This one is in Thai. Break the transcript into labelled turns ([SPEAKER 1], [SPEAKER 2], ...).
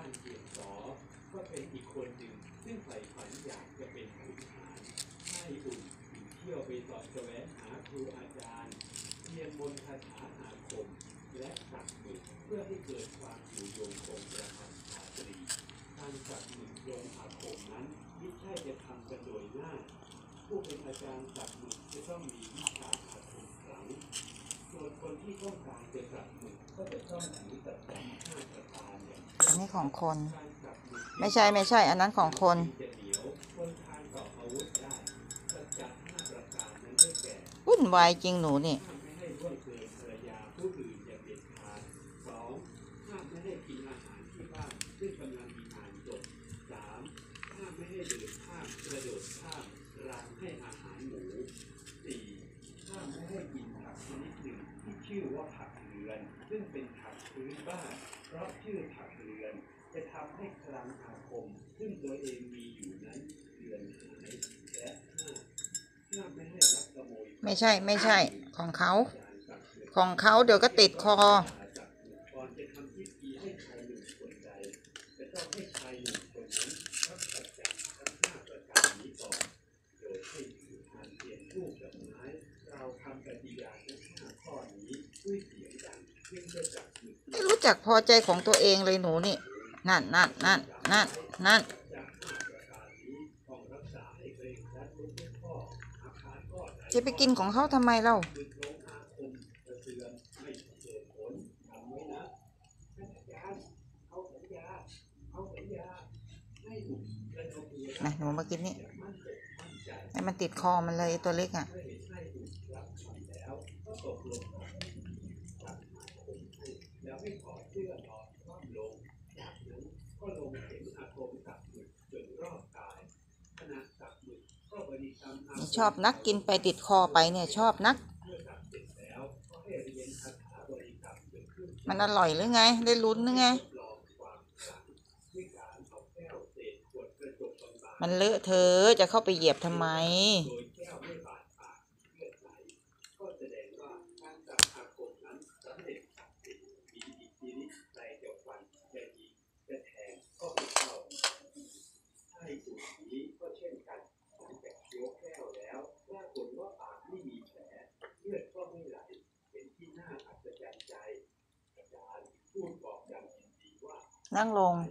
[SPEAKER 1] านเกียงสอก็เป็นอีกคนหนึ่งซึ่งใฝ่ฝันอยากจะเป็นขุนหารใช่อุ่นถึงเที่ยวไปสอบแสวงหาครูอาจารย์เรียนมนต์คาถาอาคมและสักหมึกเพื่อให้เกิดความอยู่ยงคงกระพันชาตรีการสักหมึกลงอาคมนั้นไม่ใช่จะทำกันโดยง่ายผู้เป็นอาจารย์สักหมึกจะต้องมีวิชาอาคมขลังส่วนคนที่ต้องการจะสักหมึกก็จะต้องถือตัดแต่ง5 ประการอย่าง
[SPEAKER 2] อันนี้ของคนไม่ใช่อันนั้นของคนวุ่นวายจริงหนูนี่
[SPEAKER 1] ชื่อว่าผักเรือนซึ่งเป็นผักพื้นบ้านเพราะชื่อผักเรือนจะทำให้คลังอาคมซึ่งตัวเองมีอยู่นั้นเรือนหายและห้ามไม่ให้ลักขโมย
[SPEAKER 2] ไม่ใช่ของเขาเดี๋ยวก็ติดคอ
[SPEAKER 1] ก่อนจะทำพิธีให้ชายหนุ่มคนใดจะต้องให้ชายหนุ่มคนนั้นรับสัจจะทั้ง5 ประการนี้ก่อนโดยให้ถือทานเทียนธูปดอกไม้เราทำปฏิญาณทั้ง5 ข้อนี้ด้วยเสียงดัง
[SPEAKER 2] ไม่รู้จักพอใจของตัวเองเลยหนูนี่นั่นจะไปกินของเขาทำไมเล่าหนูมากินนี่ให้มันติดคอมันเลยตัวเล็กอ่ะชอบนักกินไปติดคอไปเนี่ยชอบนักมันอร่อยหรือไงได้ลุ้นหรือไงมันเลอะเธอจะเข้าไปเหยียบทำไมนั่งลง